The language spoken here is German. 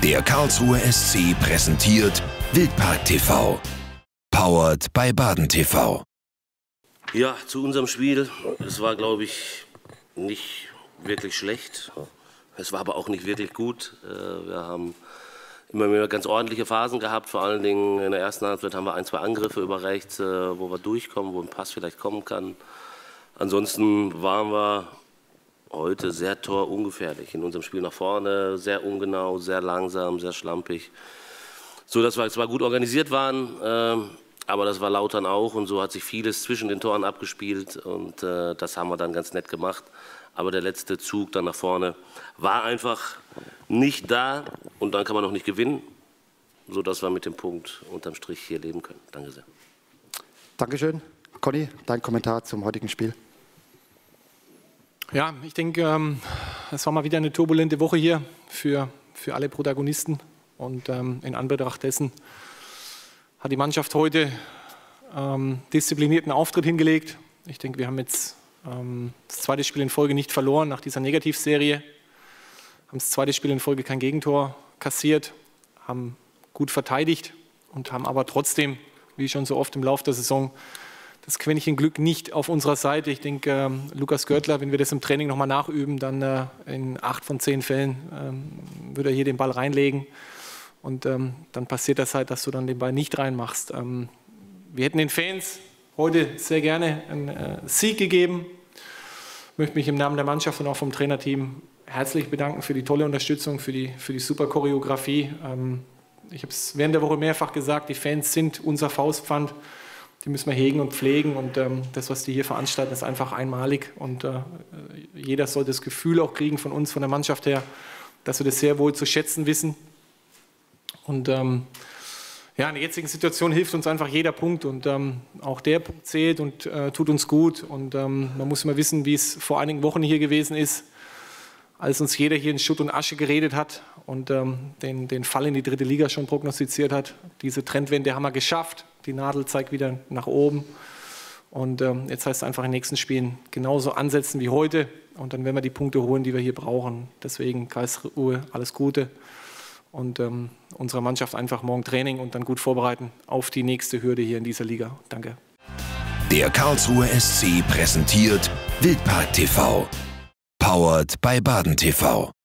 Der Karlsruher SC präsentiert Wildpark TV. Powered by Baden TV. Ja, zu unserem Spiel. Es war, glaube ich, nicht wirklich schlecht. Es war aber auch nicht wirklich gut. Wir haben immer wieder ganz ordentliche Phasen gehabt. Vor allen Dingen in der ersten Halbzeit haben wir ein, zwei Angriffe über rechts, wo wir durchkommen, wo ein Pass vielleicht kommen kann. Ansonsten waren wir heute sehr torungefährlich in unserem Spiel nach vorne. Sehr ungenau, sehr langsam, sehr schlampig. So, dass wir zwar gut organisiert waren, aber das war Lautern auch. Und so hat sich vieles zwischen den Toren abgespielt. Und das haben wir dann ganz nett gemacht. Aber der letzte Zug dann nach vorne war einfach nicht da. Und dann kann man noch nicht gewinnen, sodass wir mit dem Punkt unterm Strich hier leben können. Danke sehr. Dankeschön. Conny, dein Kommentar zum heutigen Spiel. Ja, ich denke, es war mal wieder eine turbulente Woche hier für alle Protagonisten. Und in Anbetracht dessen hat die Mannschaft heute disziplinierten Auftritt hingelegt. Ich denke, wir haben jetzt das zweite Spiel in Folge nicht verloren nach dieser Negativserie. Haben das zweite Spiel in Folge kein Gegentor kassiert, haben gut verteidigt und haben aber trotzdem, wie schon so oft im Laufe der Saison, das Quäntchen Glück nicht auf unserer Seite. Ich denke, Lukas Görtler, wenn wir das im Training nochmal nachüben, dann in 8 von 10 Fällen würde er hier den Ball reinlegen. Und dann passiert das halt, dass du dann den Ball nicht reinmachst. Wir hätten den Fans heute sehr gerne einen Sieg gegeben. Ich möchte mich im Namen der Mannschaft und auch vom Trainerteam herzlich bedanken für die tolle Unterstützung, für die super Choreografie. Ich habe es während der Woche mehrfach gesagt, die Fans sind unser Faustpfand. Die müssen wir hegen und pflegen. Und das, was die hier veranstalten, ist einfach einmalig. Und jeder sollte das Gefühl auch kriegen von uns, von der Mannschaft her, dass wir das sehr wohl zu schätzen wissen. Und ja, in der jetzigen Situation hilft uns einfach jeder Punkt und auch der Punkt zählt und tut uns gut. Und man muss immer wissen, wie es vor einigen Wochen hier gewesen ist, als uns jeder hier in Schutt und Asche geredet hat und den Fall in die 3. Liga schon prognostiziert hat. Diese Trendwende haben wir geschafft. Die Nadel zeigt wieder nach oben. Und jetzt heißt es einfach in den nächsten Spielen genauso ansetzen wie heute. Und dann werden wir die Punkte holen, die wir hier brauchen. Deswegen Karlsruhe, alles Gute. Und unserer Mannschaft einfach morgen Training und dann gut vorbereiten auf die nächste Hürde hier in dieser Liga. Danke. Der Karlsruher SC präsentiert Wildpark TV. Powered by Baden TV.